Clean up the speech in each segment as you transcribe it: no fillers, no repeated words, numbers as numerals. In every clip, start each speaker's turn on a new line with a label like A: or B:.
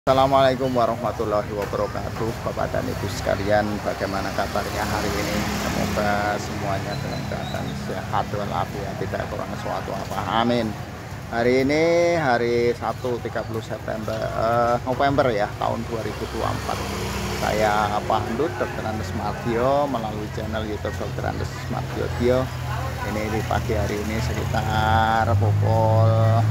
A: Assalamualaikum warahmatullahi wabarakatuh. Bapak dan Ibu sekalian, bagaimana kabarnya hari ini? Semoga semuanya dalam keadaan sehat walafiat, tidak kurang suatu apa. Amin. Hari ini hari Sabtu 30 November ya, tahun 2024. Saya Pak Handut, Dr. Andes Mardiono melalui channel YouTube Dr. Andes Mardiono. Ini di pagi hari ini sekitar pukul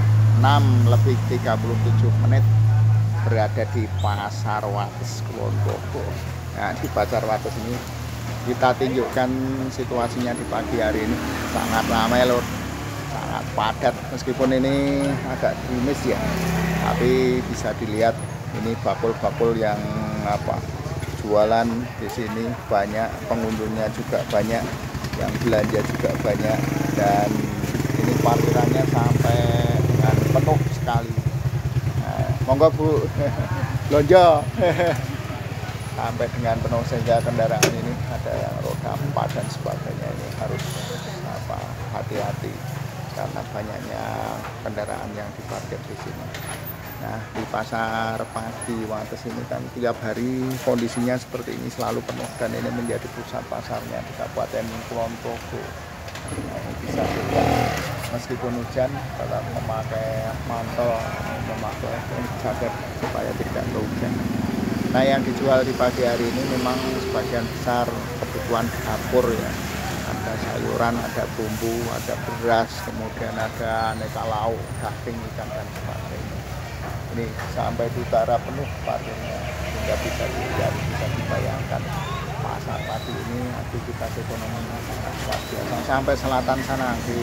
A: 6:37 berada di Pasar Wates Kulon Progo. Nah, di Pasar Wates ini kita tunjukkan situasinya di pagi hari ini sangat ramai lor, sangat padat. Meskipun ini agak gerimis ya, tapi bisa dilihat ini bakul-bakul yang jualan di sini banyak, pengunjungnya juga banyak, yang belanja juga banyak, dan ini parkirannya sampai dengan penuh sekali. Monggo Bu, lonjo sampai dengan penuh, sehingga kendaraan ini ada yang roda 4 dan sebagainya. Ini harus hati-hati karena banyaknya kendaraan yang diparkir di sini. Nah, di pasar pagi Wates ini kan tiap hari kondisinya seperti ini, selalu penuh, dan ini menjadi pusat pasarnya di Kabupaten Kulon Progo. Nah, ini bisa dilihat meskipun hujan tetap memakai mantel, memakai jaket supaya tidak hujan. Nah, yang dijual di pagi hari ini memang sebagian besar kebutuhan dapur ya. Ada sayuran, ada bumbu, ada beras, kemudian ada aneka lauk, daging, ikan dan sebagainya. Ini sampai di utara penuh parkirnya, sehingga bisa dilihat, bisa dibayangkan pasar pagi ini aktivitas ekonominya sangat luar biasa. Sampai selatan sana di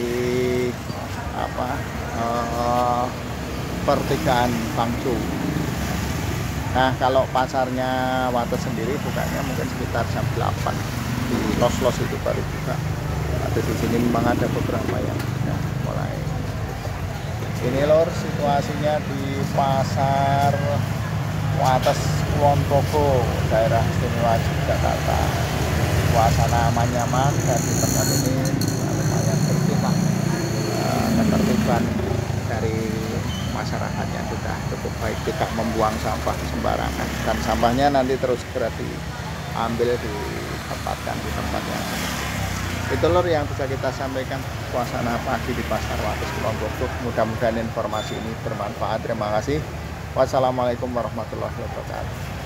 A: pertigaan Bangcu. Nah, kalau pasarnya Wates sendiri bukanya mungkin sekitar jam 8, di los-los itu baru buka. Tapi di sini memang ada beberapa yang sudah mulai. Ini lor situasinya di pasar Wates Kulon Progo, daerah istimewa Yogyakarta. Suasana aman nyaman dan di tempat ini lumayan bersih lah. Ketertiban dari masyarakatnya sudah cukup baik, tidak membuang sampah sembarangan, dan sampahnya nanti terus segera diambil, ditempatkan di tempat yang benar. Itu lor yang bisa kita sampaikan suasana pagi di pasar Wates Kulon Progo. Mudah-mudahan informasi ini bermanfaat. Terima kasih. Wassalamualaikum warahmatullahi wabarakatuh.